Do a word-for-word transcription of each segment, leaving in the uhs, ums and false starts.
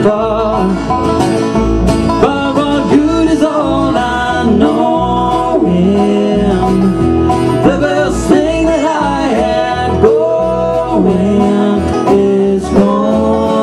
far. But what good is all I know him? The best thing that I had going is gone.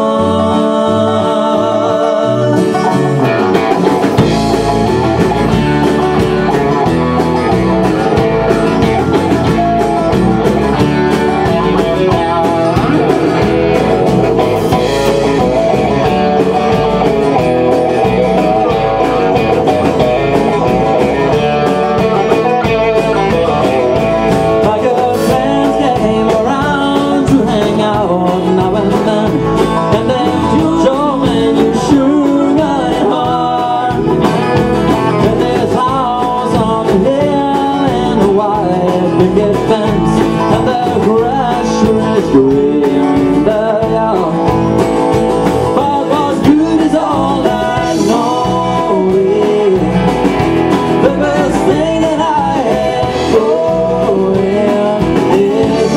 And the grass sure is green in the yard. But what good is all I know is the best thing that I had going is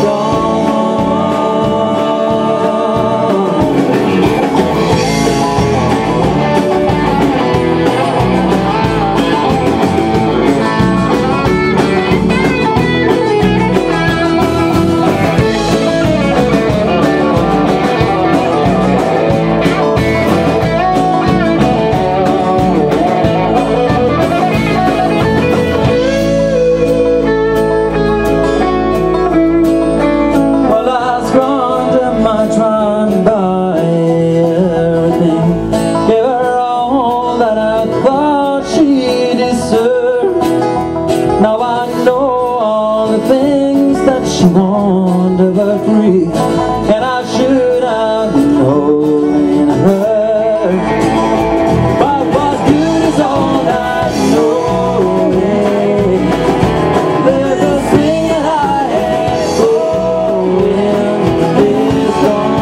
trying to buy everything. Gave her all that I thought she deserved. Now I know all the things that she wanted were free, and I should have known her. But what good is all I know? There's a thing that I had going is gone.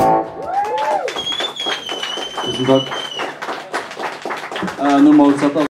Tusen takk. Eh, normalt sett